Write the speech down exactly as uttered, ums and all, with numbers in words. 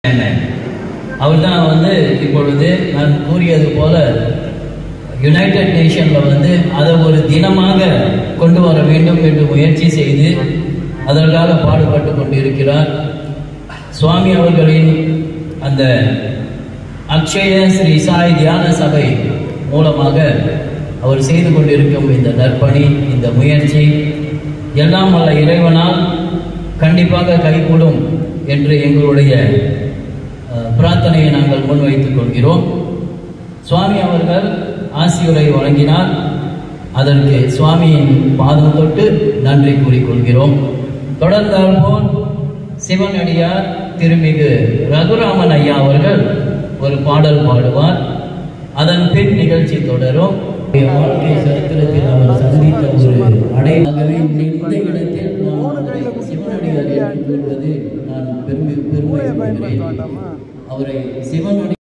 அவர் தான் வந்து இப்பொழுது நான் கூறியது போல யுனைடெட் நேஷன்ல வந்து அதை ஒரு தினமாக கொண்டு வர வேண்டும் என்று முயற்சி செய்து அதற்காக பாடுபட்டு கொண்டிருக்கிறார். சுவாமி அவர்களின் அந்த அக்ஷய ஸ்ரீ சாய் தியான சபை மூலமாக அவர் செய்து கொண்டிருக்கும் இந்த நற்பணி, இந்த முயற்சி எல்லாம் வல்ல இறைவனால் கண்டிப்பாக கைகூடும் என்று எங்களுடைய பிரார்த்தனையை நாங்கள் முன்வைத்துக் கொள்கிறோம். சுவாமி அவர்கள் ஆசியுரை வழங்கினார். அதற்கு சுவாமியின் பாதம் தொட்டு நன்றி கூறிக்கொள்கிறோம். தொடர்ந்தால் போல் சிவனடியார் திருமிகு ரகுராமன் ஐயா அவர்கள் ஒரு பாடல் பாடுவார். அதன் பின் நிகழ்ச்சி தொடரும். வாழ்க்கை சரித்திரத்தில் அவர் சந்தித்த ஒரு அடையாகவே இந்த இடத்தில் நான் சிவனடியார் என்று கூறுவது நான் பெருமை பெருமை அவரை சிவனடி